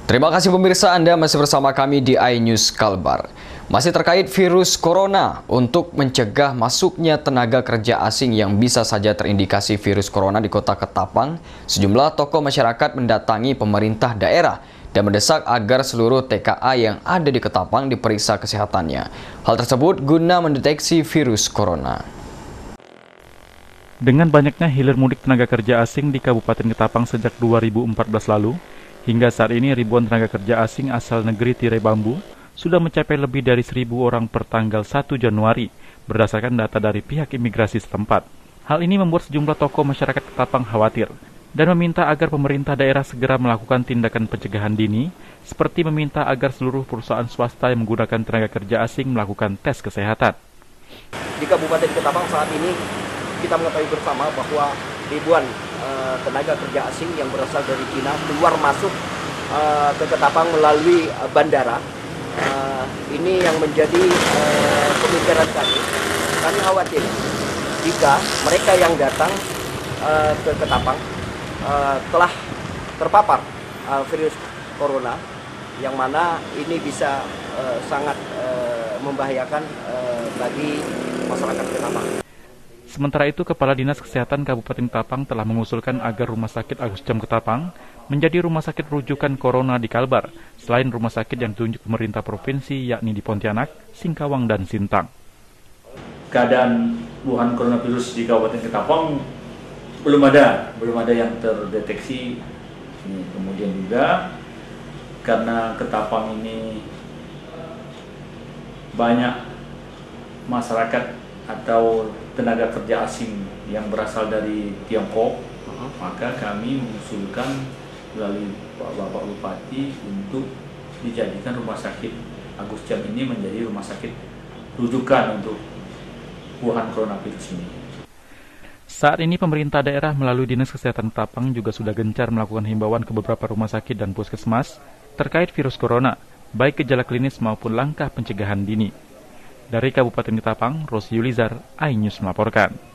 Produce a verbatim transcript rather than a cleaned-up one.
Terima kasih pemirsa, Anda masih bersama kami di iNews Kalbar. Masih terkait virus corona, untuk mencegah masuknya tenaga kerja asing yang bisa saja terindikasi virus corona di kota Ketapang, sejumlah tokoh masyarakat mendatangi pemerintah daerah dan mendesak agar seluruh T K A yang ada di Ketapang diperiksa kesehatannya. Hal tersebut guna mendeteksi virus corona. Dengan banyaknya hilir mudik tenaga kerja asing di Kabupaten Ketapang sejak dua ribu empat belas lalu, hingga saat ini ribuan tenaga kerja asing asal negeri tirai bambu sudah mencapai lebih dari seribu orang per tanggal satu Januari, berdasarkan data dari pihak imigrasi setempat. Hal ini membuat sejumlah tokoh masyarakat Ketapang khawatir dan meminta agar pemerintah daerah segera melakukan tindakan pencegahan dini, seperti meminta agar seluruh perusahaan swasta yang menggunakan tenaga kerja asing melakukan tes kesehatan. Di Kabupaten Ketapang saat ini kita mengetahui bersama bahwa ribuan uh, tenaga kerja asing yang berasal dari Cina keluar masuk uh, ke Ketapang melalui uh, bandara. Uh, ini yang menjadi uh, pemikiran kami. Kami khawatir jika mereka yang datang uh, ke Ketapang uh, telah terpapar uh, virus corona, yang mana ini bisa uh, sangat uh, membahayakan uh, bagi masyarakat Ketapang. Sementara itu, Kepala Dinas Kesehatan Kabupaten Ketapang telah mengusulkan agar Rumah Sakit Agus Jam Ketapang menjadi rumah sakit rujukan corona di Kalbar, selain rumah sakit yang ditunjuk pemerintah provinsi, yakni di Pontianak, Singkawang, dan Sintang. Keadaan Wuhan coronavirus di Kabupaten Ketapang belum ada, belum ada yang terdeteksi. Kemudian juga karena Ketapang ini banyak masyarakat atau tenaga kerja asing yang berasal dari Tiongkok, uh-huh. maka kami mengusulkan melalui Bapak Bupati untuk dijadikan rumah sakit Agus Jam ini menjadi rumah sakit rujukan untuk Wuhan coronavirus ini. Saat ini pemerintah daerah melalui Dinas Kesehatan Ketapang juga sudah gencar melakukan himbauan ke beberapa rumah sakit dan puskesmas terkait virus corona, baik gejala klinis maupun langkah pencegahan dini. Dari Kabupaten Ketapang, Rosi Yulizar, iNews melaporkan.